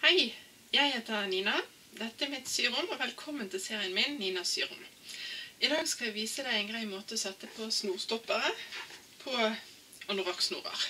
Hei, jeg heter Nina. Dette er mitt syrom, og velkommen til serien min, Ninas syrom. I dag skal jeg vise deg en grei måte å sette på snorstoppere på anorakksnorer.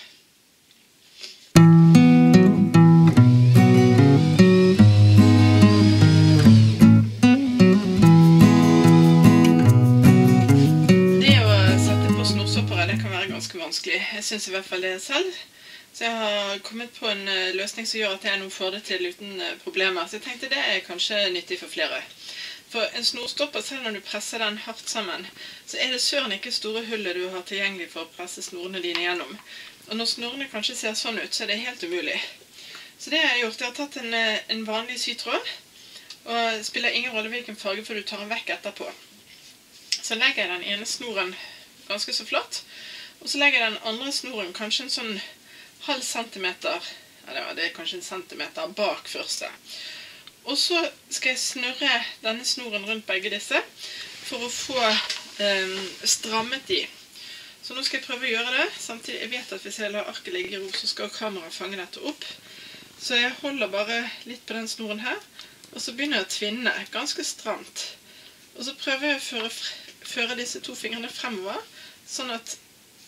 Det å sette på snorstoppere, det kan være ganske vanskelig. Jeg synes i hvert fall det selv. Så jeg har kommet på en løsning som gjør at jeg nå får det til uten problemer. Så jeg tenkte det er kanskje nyttig for flere. For en snorstopper, selv når du presser den hardt sammen, så er det søren ikke store hullet du har tilgjengelig for å presse snorene dine gjennom. Og når snorene kanskje ser sånn ut, så er det helt umulig. Så det jeg har gjort, jeg har tatt en vanlig sytråd, og det spiller ingen rolle hvilken farge, for du tar den vekk etterpå. Så legger jeg den ene snoren ganske så flatt, og så legger jeg den andre snoren kanskje en sånn halv centimeter, eller det er kanskje en centimeter bak første. Og så skal jeg snurre denne snoren rundt begge disse, for å få strammet de. Så nå skal jeg prøve å gjøre det, samtidig jeg vet at hvis jeg lar arket ligge i ro, så skal kameraet fange dette opp. Så jeg holder bare litt på den snoren her, og så begynner jeg å tvinne, ganske stramt. Og så prøver jeg å føre disse to fingrene fremover, sånn at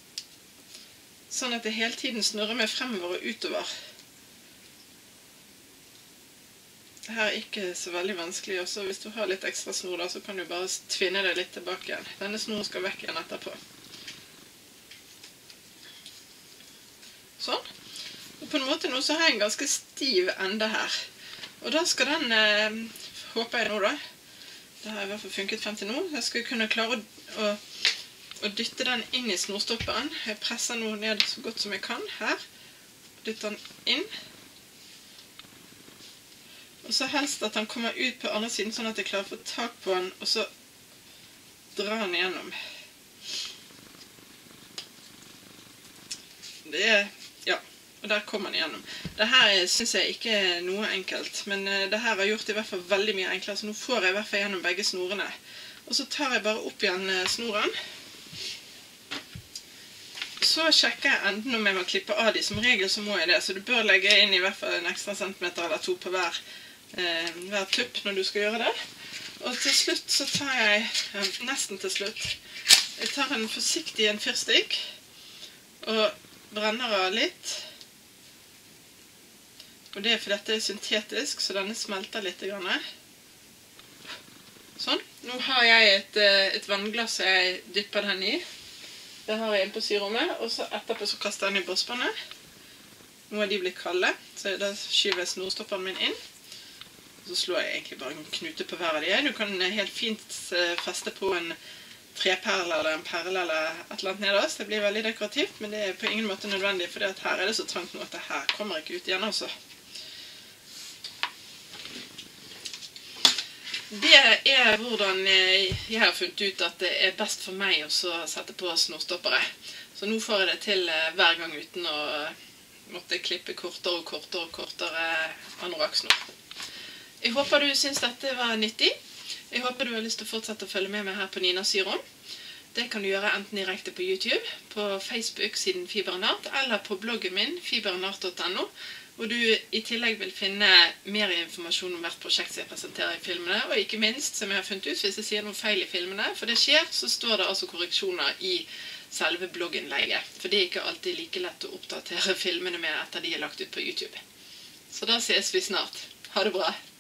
det hele tiden snurrer meg fremover og utover. Dette er ikke så veldig vanskelig også. Hvis du har litt ekstra snor da, så kan du bare tvinne det litt tilbake igjen. Denne snoren skal vekk igjen etterpå. Sånn. Og på en måte nå så har jeg en ganske stiv ende her. Og da skal den, håper jeg nå da, det har i hvert fall funket frem til nå, jeg skal kunne klare å dytte den inn i snorstopperen. Jeg presser nå ned så godt som jeg kan her. Dytter den inn. Og så helst at den kommer ut på andre siden, sånn at jeg klarer å få tak på den, og så drar den igjennom. Ja, og der kommer den igjennom. Dette synes jeg ikke er noe enkelt, men dette har gjort i hvert fall veldig mye enklere, så nå får jeg i hvert fall gjennom begge snorene. Og så tar jeg bare opp igjen snoren. Så sjekker jeg enden om jeg må klippe av de. Som regel så må jeg det, så du bør legge inn i hvert fall en ekstra centimeter eller to på hver tupp når du skal gjøre det. Og til slutt så tar jeg, nesten til slutt, jeg tar en forsiktig fyrstikk og brenner av litt. Og det er fordi dette er syntetisk, så denne smelter litt grann. Sånn. Nå har jeg et vannglass jeg dypper den i. Det har jeg inn på syrommet, og så etterpå så kaster jeg den i båspannet. Nå er de blitt kalde, så da skyver jeg snorstopperen min inn. Og så slår jeg egentlig bare en knute på hver av de. Du kan helt fint feste på en treperle eller en perle eller et eller annet nederst. Det blir veldig dekorativt, men det er på ingen måte nødvendig, for her er det så trangt nå at det her kommer ikke ut igjen også. Det er hvordan jeg har funnet ut at det er best for meg å sette på snorstoppere. Så nå får jeg det til hver gang uten å måtte klippe kortere og kortere og kortere anorakksnor. Jeg håper du synes dette var nyttig. Jeg håper du har lyst til å fortsette å følge med meg her på Ninas syrom. Det kan du gjøre enten direkte på YouTube, på Facebook-siden Fiberenart, eller på bloggen min, fiberenart.no, hvor du i tillegg vil finne mer informasjon om hvert prosjekt som jeg presenterer i filmene, og ikke minst, som jeg har funnet ut, hvis jeg sier noe feil i filmene, for det skjer, så står det altså korreksjoner i selve blogginnlegget, for det er ikke alltid like lett å oppdatere filmene med etter de er lagt ut på YouTube. Så da ses vi snart. Ha det bra!